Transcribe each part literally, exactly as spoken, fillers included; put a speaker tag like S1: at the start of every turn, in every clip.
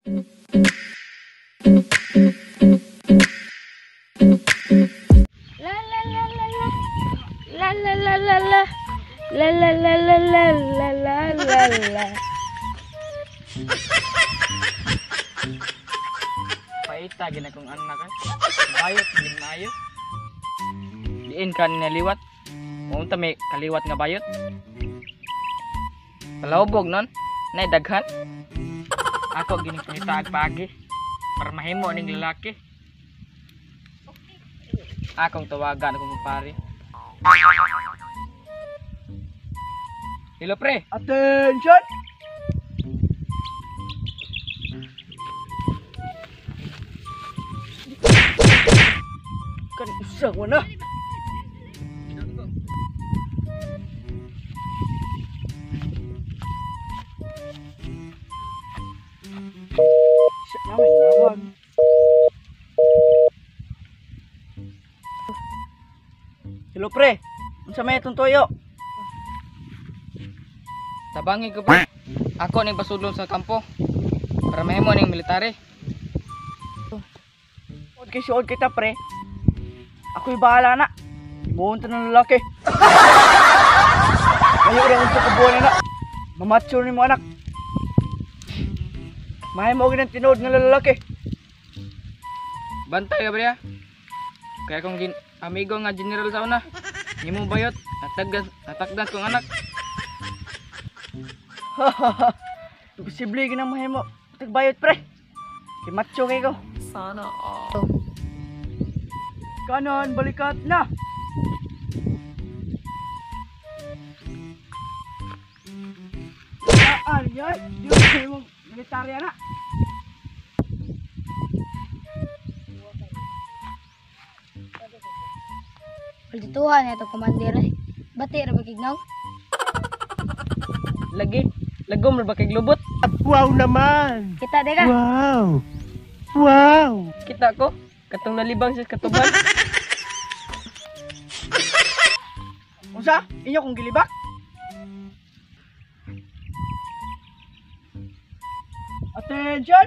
S1: La la la la la. La la la la la. La la la la la la la la la.
S2: Paita gina kong anak ka. Bayot din maayo. Diin ka niliwat. Unta may kaliwat nga bayot. Kalawbog non, nay daghan. Ako gini panitaag pagi para mahimo ning lalaki. Akong tawagan akong kumpare. Hello pre.
S3: Attention! Kan isa mo na. Siya naman, naman. Hello pre, unsa may itong toyo?
S2: Tabangi ko pre. Ako ning pasudlon sa kampo para mahimo ning military.
S3: Suod kay suod kita pre. Ako'y bahala na. Buunta ng lalaki. Ngayon rin unsa kabuan na. Mamatsyo ni mo anak. Mahay mo ginang tinood ng lalaki.
S2: Bantay ka pre. Kaya kung gin amigo nga general sa una. Himo bayot, natagdas natagdas kong anak.
S3: Hahaha. Posible ginang mahay mo. Tagbayot pre. Kay macho kay ko.
S2: Sana all.
S3: Kanan, balikat na. Saan yan? Di ba kayo mong militarya na?
S1: Paldituhan ito komandir eh. Bati ra bagignaw.
S2: Lagi, lagom ra ba kay glubot?
S4: Wow naman!
S1: Kita de ka.
S4: Wow! Wow!
S2: Kita ko katong nalibang sa katuban.
S3: Unsa? Inyo kong gilibak? Attention!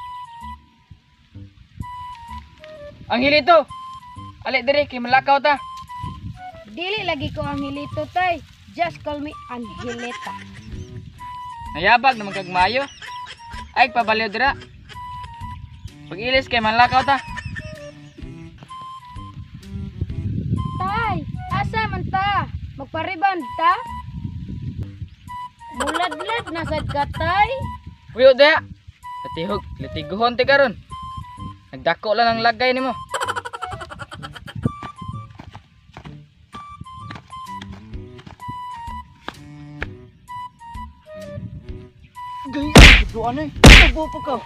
S2: Ang hilito. Ali diri kay malakaw ta.
S1: Dili lagi ko ang hilito tay. Just call me Angelita.
S2: Nayabag naman kag maayo. Ay pabaliw dira. Pag ilis kay malakaw ta.
S1: Tay, asa man ta? Magpariband ta? Buladlad na sad ka tay.
S2: Puyo daya. Natihog, litiguhon ti karon. Nagdako lang ang lagay nimo.
S3: Gaya, doon eh. Tagbo pa ka.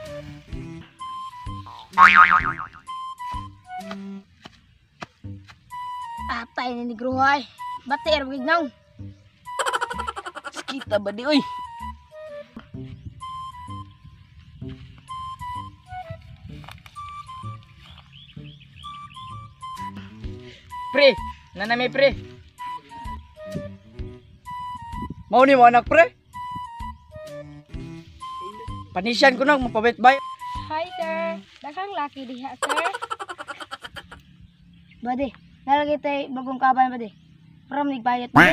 S1: Atay ni Negruhay. Bati ra bagignaw.
S3: Kita ba di oy?
S2: Pre, nanami pre.
S3: Mau ni mo anak pre? Panisyan ko na mapabit-bay.
S1: Hi sir. Daghang laki diha sir. Bade, nalagay tay bagong kaban bade. From nigbayot bade.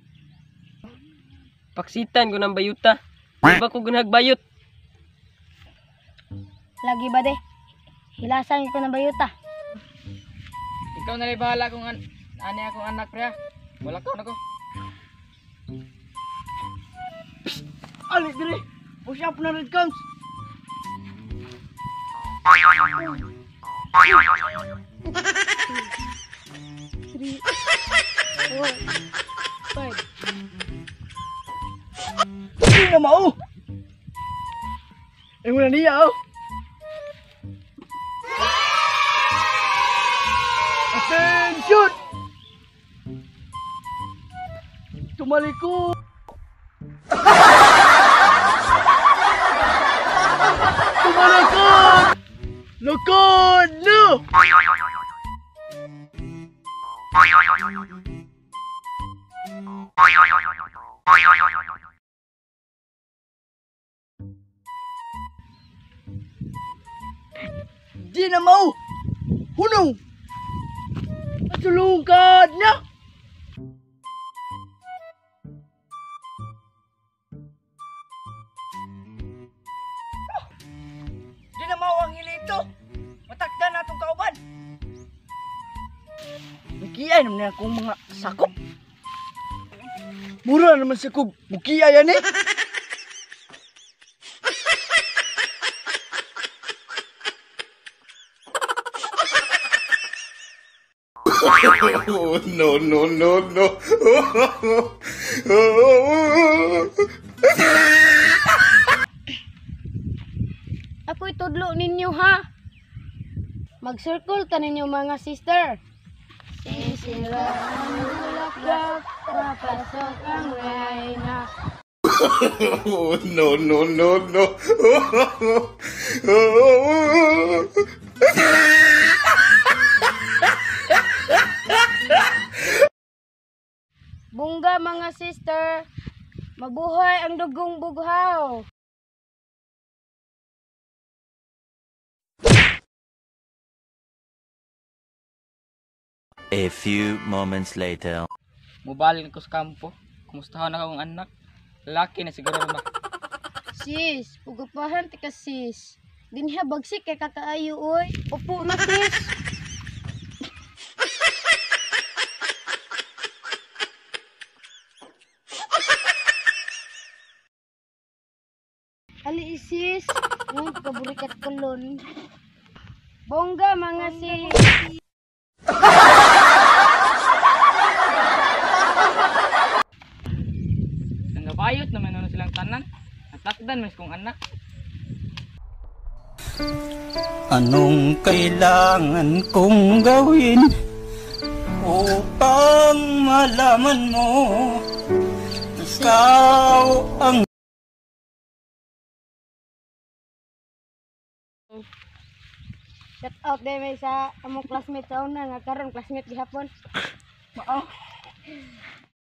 S2: Paksitan ko ng bayuta. Di ba ko gunagbayot?
S1: Lagi bade. Hilasan ko ng bayuta.
S2: Ikaw na rin bahala kung an ani akong anak pre. Wala ka na ko.
S3: Ali dire. Push up na red comes.
S1: Three, four, five.
S3: Hindi na mau. Eh muna niya oh. Attention! Tumalikod! Tumalikod! Lukod! No! Di na mau. Hunong. Matulungkad na. Di na mau ang ilito. Matakda na itong kauban. Bukiyay naman na akong mga sakop. Mura naman sa kog. Bukiyay yan eh.
S5: Oh, no, no, no, no.
S1: Ako'y tudlo ninyo ha. Mag-circle ta ninyo mga sister. Sisira ang bulaklak, papasok ang reyna.
S5: Oh, no, no, no, no.
S1: Bungga mga sister, mabuhay ang dugong bughaw.
S6: A few moments later.
S2: Mubalik ko sa kampo. Kumustahan na akong anak. Lalaki na siguro ba?
S1: Sis, pugupahan ti ka sis. Dinha bagsik kay kakaayo oy. Upo na sis. Ali sis, yung kaburikat kulon. Bongga mga sis.
S2: Nangabayot naman ano silang tanan. Natakdan mas kong anak.
S7: Anong kailangan kong gawin upang malaman mo ikaw ang
S1: Shout out din may sa among classmate sa una nga karon classmate gihapon.
S3: Mao.